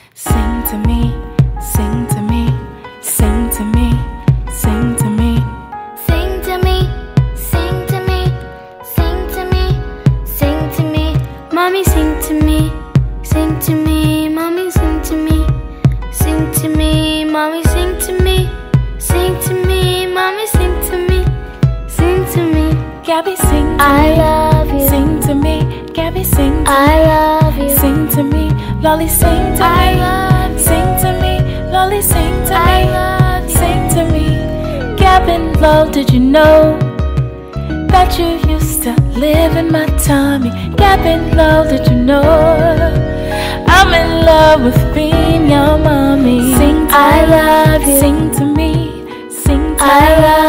Sing to me, sing to me, sing to me, sing to me. Sing to me, sing to me, sing to me, sing to me. Mommy, sing to me, sing to me, mommy, sing to me, sing to me, mommy, sing to me, sing to me, mommy, sing to me, sing to me. Gabby, sing to I me, love you. sing to me. Gabby, sing to I me, love you. sing to me. Lolly, sing to I me, love you. sing to me. Lolly, sing to I me, love you. sing to me. Gavin, love, did you know that you used to live in my tummy? Gavin, love, did you know I'm in love with being your mommy? Sing to I me, love you. sing to me, sing to I me. love